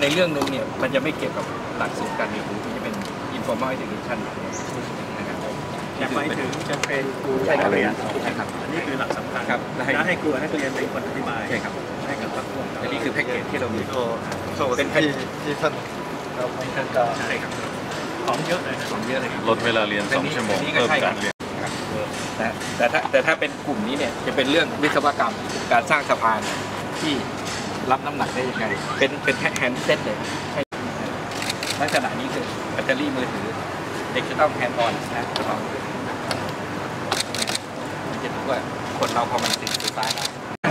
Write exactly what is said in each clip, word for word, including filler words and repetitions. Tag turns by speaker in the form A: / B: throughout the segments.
A: ในเรื่องนึงเนี่ยมันจะไม่เกี่ยวกับหลักสูตรการเรียนรู้ที่จะเป็น informal education นะครับ
B: จะไปถึงจะเป็นครูนักเรียนใช่ครับอันนี้คือหลักสำคัญ
A: ครับ
B: แล้วให้ครูนักเรียนเป็นคนอธิบาย
A: ใช่ครับ
B: ให้กับพักพวก
A: อันนี้คือแพ็กเกจที่เรามี
C: เป็นแพ็กเกจที่ท่านเราเป็นการ
B: ใช่ครับของเยอะเลยนะ
A: ของเยอะเลย
D: ลดเวลาเรียนสองชั่วโมงเพิ่มการเรียน
A: แต่แต่ถ้าแต่ถ้าเป็นกลุ่มนี้เนี่ยจะเป็นเรื่องวิศวกรรมการสร้างสะพานที่รับน้ำหนักได้ยังไงเป็นเป็นแฮนด์เซ็ตเลยใช่ลักษณะนี้คือแบตเตอรี่มือถือเด็กจะต้องแฮนด์ออนนะจะต้องมันจะรู้ว่าคนเราพอมันติดไฟฟ้าแล้ว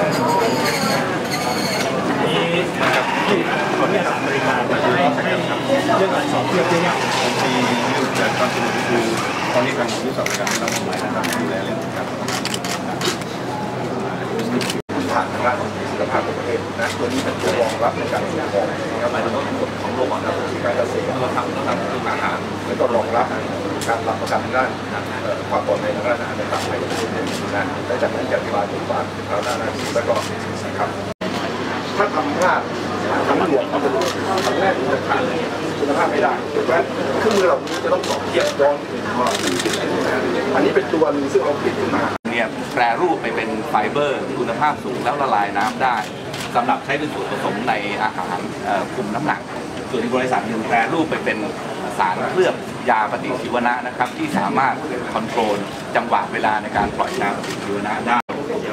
B: นี่นะครับที่คนที่สามบริการให้ให้เรื่องการสอบเทียบเนี่ย
C: ที่อยู่จากความสนุกคือตอนนี้การวิศวกรรมเราหมายถึงการดูแลเรื่องการผ่านทางด้านสุขภาพของประเทศนะตัวนี้เป็นตัวรองรับในการส่งออกนะครับหมายถึงว่าผลของโลกนะการเกษตรเราทำเราทำคืออาหารแล้วก็รองรับการรับประกันทางด้านความปลอดภัยทางด้านอาหารต่างๆในประเทศนะและจากนั้นจะอธิบายบทบาททางด้านอาหารแล้วก็นะครับถ้าทำพลาดทำหลวมทำเป็นทำแรกจะขาดคุณภาพไม่ได้ถูกไหมเครื่องมือเราจะต้องสอบเทียบย้อนอันนี้เป็นตัวนึงซึ่งเราคิดขึ้นมา
E: เนี่ยแปรรูปไปเป็นไฟเบอร์คุณภาพสูงแล้วละลายน้ำได้สำหรับใช้เป็นส่วนผสมในอาหารคุมน้ำหนักส่วนบริษัทหนึ่งแปรรูปไปเป็นสารเคลือบยาปฏิชีวนะนะครับที่สามารถคอนโทรลจังหวะเวลาในการปล่อยน้ำปฏิชีวนะได้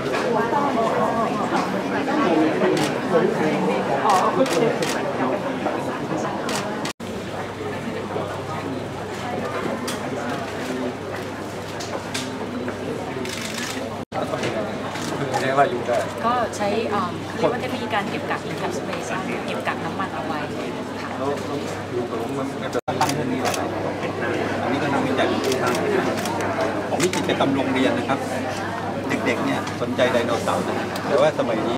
F: ก็ใช้เรียกว่าเทคโนโลยีการเก็บกัก encapsulation เก็บกักน้ำมันเอาไว้ค่ะ
G: ตั้งเรื่องนี้อะไรอันนี้ก็นักวิจัยของวิจิตรกรรมโรงเรียนนะครับเด็กๆเนี่ยสนใจไดโนเสาร์นะแต่ว่าสมัยนี้